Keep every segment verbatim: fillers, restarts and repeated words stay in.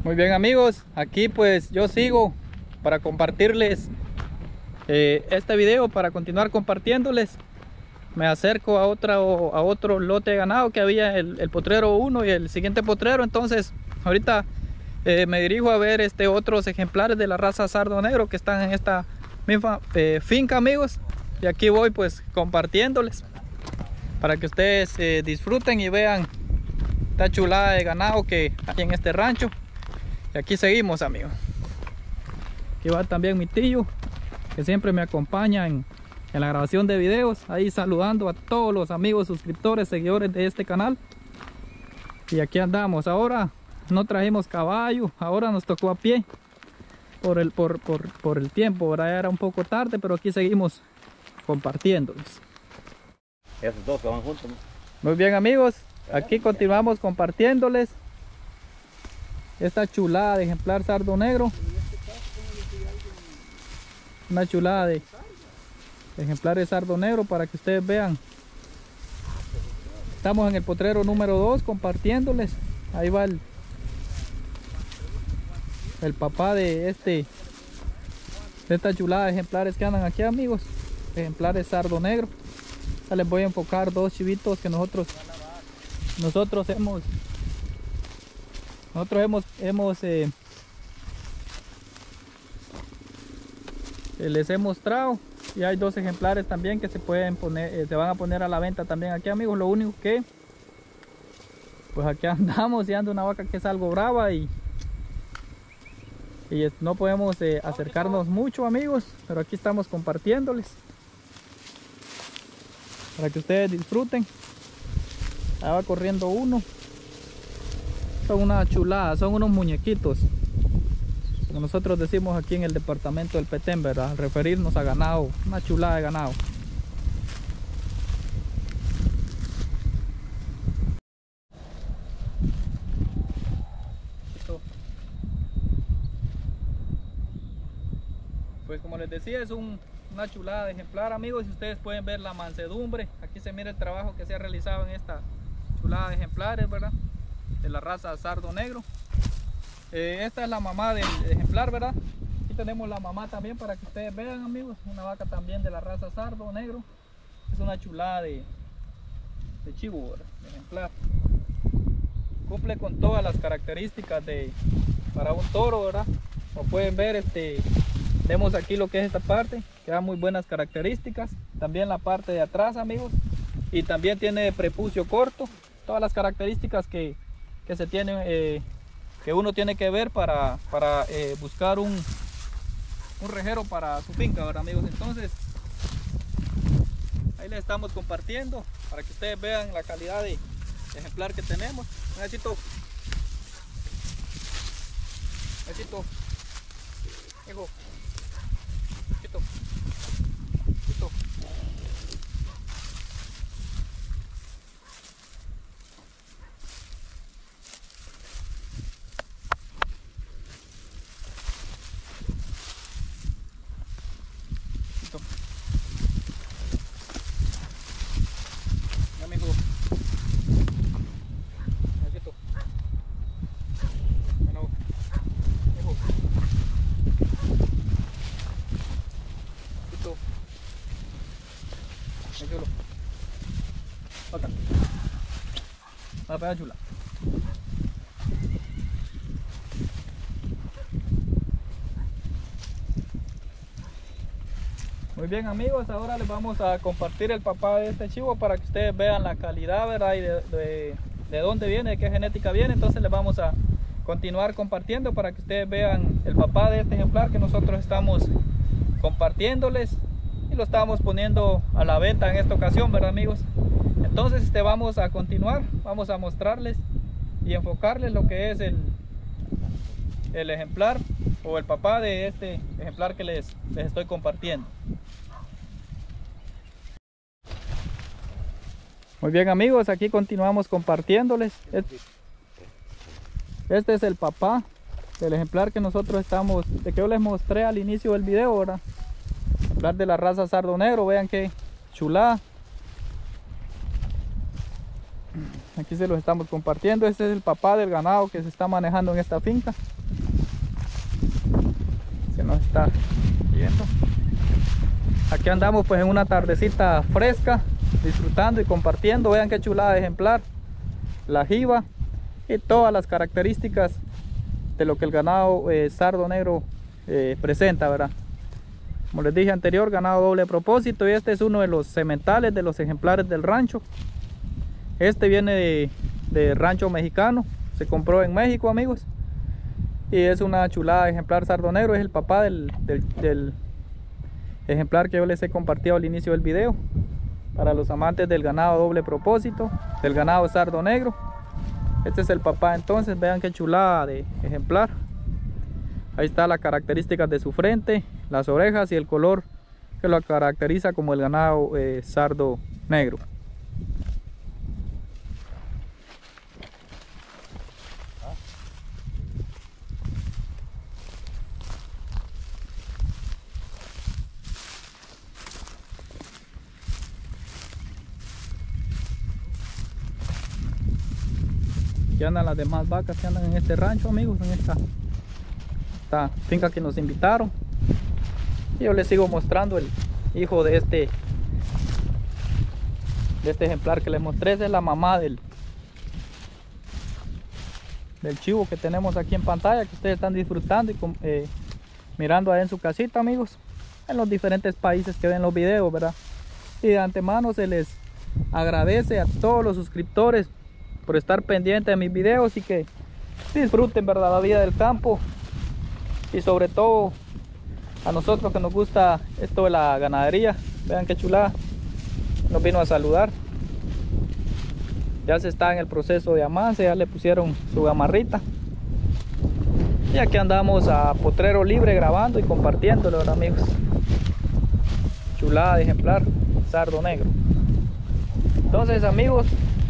Muy bien amigos, aquí pues yo sigo para compartirles eh, este video, para continuar compartiéndoles. Me acerco a, otra, a otro lote de ganado que había, el, el potrero uno y el siguiente potrero. Entonces ahorita eh, me dirijo a ver este, otros ejemplares de la raza sardo negro que están en esta misma eh, finca, amigos. Y aquí voy pues compartiéndoles para que ustedes eh, disfruten y vean esta chulada de ganado que hay en este rancho. Y aquí seguimos, amigos. Aquí va también mi tío, que siempre me acompaña en, en la grabación de videos, ahí saludando a todos los amigos, suscriptores, seguidores de este canal. Y aquí andamos. Ahora no trajimos caballo, ahora nos tocó a pie por el, por, por, por el tiempo. Ahora era un poco tarde, pero aquí seguimos compartiéndoles. Esos dos que van juntos, ¿no? Muy bien amigos, aquí continuamos compartiéndoles esta chulada de ejemplar sardo negro. Una chulada de ejemplares sardo negro para que ustedes vean. Estamos en el potrero número dos compartiéndoles. Ahí va el, el papá de este de esta chulada de ejemplares que andan aquí, amigos. Ejemplares sardo negro. Ya les voy a enfocar dos chivitos que nosotros nosotros hemos nosotros hemos hemos eh, les he mostrado. Y hay dos ejemplares también que se pueden poner, eh, se van a poner a la venta también aquí, amigos. Lo único que pues aquí andamos y anda una vaca que es algo brava y y no podemos eh, acercarnos mucho, amigos, pero aquí estamos compartiéndoles para que ustedes disfruten. Ahí va corriendo uno. Son una chulada, son unos muñequitos, como nosotros decimos aquí en el departamento del Petén, ¿verdad? Al referirnos a ganado, una chulada de ganado. Pues como les decía, es un, una chulada de ejemplar, amigos. Y ustedes pueden ver la mansedumbre. Aquí se mira el trabajo que se ha realizado en esta chulada de ejemplares, ¿verdad? De la raza sardo negro. Eh, esta es la mamá del ejemplar, ¿verdad? Aquí tenemos la mamá también para que ustedes vean, amigos. Una vaca también de la raza sardo negro. Es una chulada de, de chivo, ¿verdad? De ejemplar. Cumple con todas las características de para un toro, ¿verdad? Como pueden ver, este, vemos aquí lo que es esta parte, que da muy buenas características. También la parte de atrás, amigos. Y también tiene prepucio corto. Todas las características que, que se tienen, eh, que uno tiene que ver para, para eh, buscar un, un rejero para su finca, ¿verdad, amigos? Entonces, ahí les estamos compartiendo para que ustedes vean la calidad de ejemplar que tenemos. Necesito, necesito, hijo, necesito, necesito. La pega chula. Muy bien, amigos, ahora les vamos a compartir el papá de este chivo para que ustedes vean la calidad, ¿verdad? Y de, de, de dónde viene, de qué genética viene. Entonces les vamos a continuar compartiendo para que ustedes vean el papá de este ejemplar que nosotros estamos compartiéndoles y lo estamos poniendo a la venta en esta ocasión, ¿verdad, amigos? Entonces este, vamos a continuar, vamos a mostrarles y enfocarles lo que es el, el ejemplar o el papá de este ejemplar que les, les estoy compartiendo. Muy bien, amigos, aquí continuamos compartiéndoles. Este es el papá del ejemplar que nosotros estamos, de que yo les mostré al inicio del video, ¿verdad? Ejemplar de la raza sardo negro, vean qué chulada. Aquí se los estamos compartiendo. Este es el papá del ganado que se está manejando en esta finca. Se nos está yendo. Aquí andamos pues en una tardecita fresca, disfrutando y compartiendo. Vean qué chulada de ejemplar. La jiba y todas las características de lo que el ganado eh, sardo negro eh, presenta, ¿verdad? Como les dije anterior, ganado doble propósito, y este es uno de los sementales de los ejemplares del rancho. Este viene de, de rancho mexicano, se compró en México, amigos, y es una chulada de ejemplar sardo negro. Es el papá del, del, del ejemplar que yo les he compartido al inicio del video. Para los amantes del ganado doble propósito, del ganado sardo negro, este es el papá. Entonces vean qué chulada de ejemplar. Ahí está las características de su frente, las orejas y el color que lo caracteriza como el ganado eh, sardo negro. Aquí andan las demás vacas que andan en este rancho, amigos, en esta, esta finca que nos invitaron. Y yo les sigo mostrando el hijo de este de este ejemplar que les mostré. Esa es la mamá del del chivo que tenemos aquí en pantalla, que ustedes están disfrutando y eh, mirando ahí en su casita, amigos, en los diferentes países que ven los videos, ¿verdad? Y de antemano se les agradece a todos los suscriptores por estar pendientes de mis videos y que disfruten, ¿verdad?, la vida del campo, y sobre todo a nosotros que nos gusta esto de la ganadería. Vean qué chulada, nos vino a saludar. Ya se está en el proceso de amarse, ya le pusieron su gamarrita, y aquí andamos a potrero libre grabando y compartiéndolo, ¿verdad, amigos? Chulada de ejemplar sardo negro. Entonces, amigos,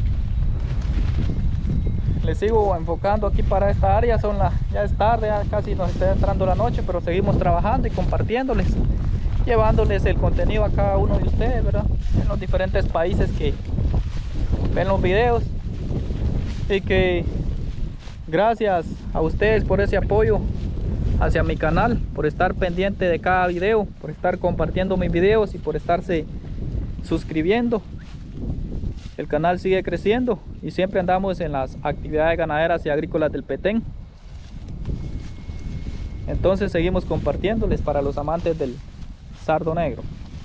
les sigo enfocando aquí para esta área. Son las, ya es tarde, ya casi nos está entrando la noche, pero seguimos trabajando y compartiéndoles, llevándoles el contenido a cada uno de ustedes, ¿verdad?, en los diferentes países que ven los videos. Y que gracias a ustedes por ese apoyo hacia mi canal, por estar pendiente de cada video, por estar compartiendo mis videos y por estarse suscribiendo. El canal sigue creciendo y siempre andamos en las actividades ganaderas y agrícolas del Petén. Entonces seguimos compartiéndoles para los amantes del sardo negro.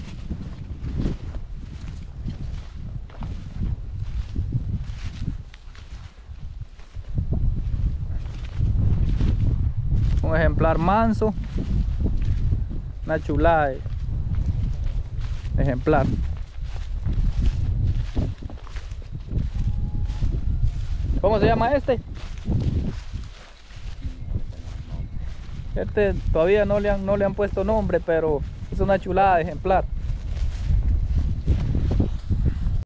Un ejemplar manso, una chulada de ejemplar. ¿Cómo se llama este? Este todavía no le han, no le han puesto nombre, pero es una chulada de ejemplar.